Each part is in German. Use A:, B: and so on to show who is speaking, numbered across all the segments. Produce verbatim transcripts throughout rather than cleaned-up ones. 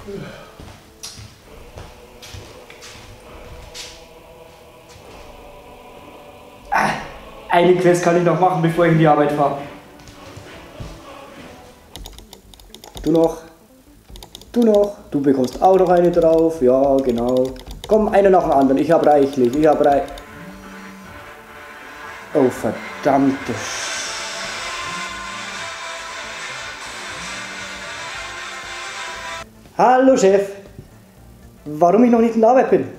A: Ah, eine Quest kann ich noch machen, bevor ich in die Arbeit fahre. Du noch. Du noch. Du bekommst auch noch eine drauf. Ja, genau. Komm, einer nach dem anderen. Ich hab reichlich. Ich hab reich. Oh, verdammte Sch... Hallo, Chef. Warum ich noch nicht in der Arbeit bin?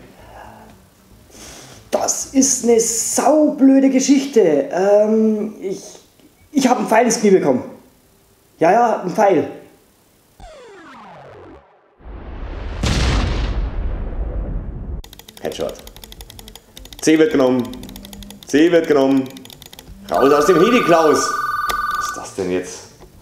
A: Das ist eine saublöde Geschichte. Ähm, ich... Ich habe einen Pfeil ins Knie bekommen. Ja, ja, ein Pfeil.
B: Headshot. C wird genommen. C wird genommen. Raus aus dem Hedi, Klaus. Was ist das denn jetzt?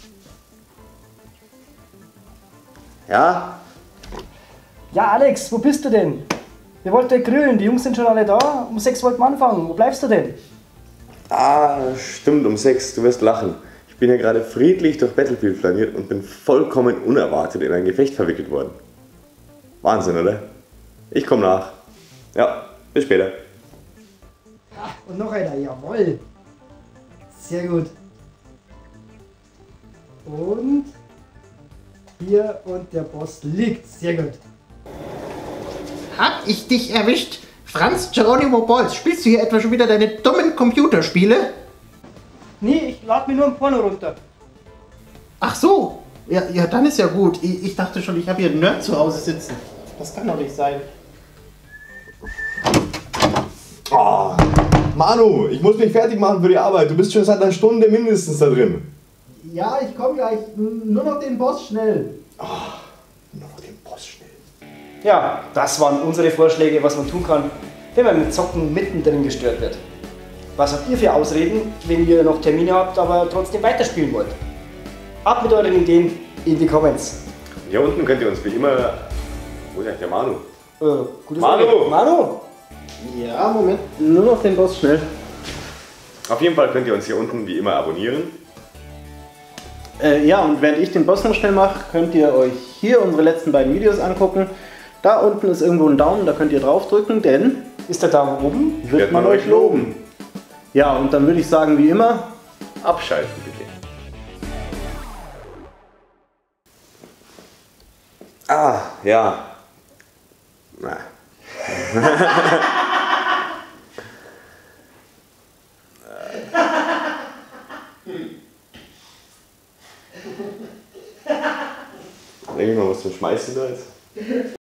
B: Ja?
A: Ja, Alex, wo bist du denn? Wir wollten grillen, die Jungs sind schon alle da. Um sechs wollten wir anfangen. Wo bleibst du denn?
B: Ah, stimmt, um sechs. Du wirst lachen. Ich bin ja gerade friedlich durch Battlefield flaniert und bin vollkommen unerwartet in ein Gefecht verwickelt worden. Wahnsinn, oder? Ich komme nach. Ja, bis später.
A: Und noch einer, jawohl. Sehr gut. Und hier und der Boss liegt. Sehr gut.
C: Hab ich dich erwischt? Franz Geronimo Bolz, spielst du hier etwa schon wieder deine dummen Computerspiele?
A: Nee, ich lade mir nur ein Porno runter.
C: Ach so, ja, ja dann ist ja gut. Ich, ich dachte schon, ich habe hier einen Nerd zu Hause sitzen. Das kann doch nicht sein.
B: Oh, Manu, ich muss mich fertig machen für die Arbeit. Du bist schon seit einer Stunde mindestens da drin.
C: Ja, ich komme gleich. Nur noch den Boss schnell.
B: Oh, nur noch den Boss schnell.
A: Ja, das waren unsere Vorschläge, was man tun kann, wenn man mit Zocken mittendrin gestört wird. Was habt ihr für Ausreden, wenn ihr noch Termine habt, aber trotzdem weiterspielen wollt? Ab mit euren Ideen in die Comments.
B: Hier unten könnt ihr uns wie immer... Wo ist eigentlich der Manu?
A: Äh, gute
B: Manu!
A: Frage. Manu!
C: Ja, Moment. Nur noch den Boss schnell.
B: Auf jeden Fall könnt ihr uns hier unten wie immer abonnieren.
C: Äh, ja, und während ich den Boss noch schnell mache, könnt ihr euch hier unsere letzten beiden Videos angucken. Da unten ist irgendwo ein Daumen, da könnt ihr drauf drücken, denn
A: Ist der Daumen oben?
C: wird man euch loben. Ja, und dann würde ich sagen, wie immer,
B: Abschalten bitte. Ah, ja. Na. Irgendwie mal was zum Schmeißen da jetzt.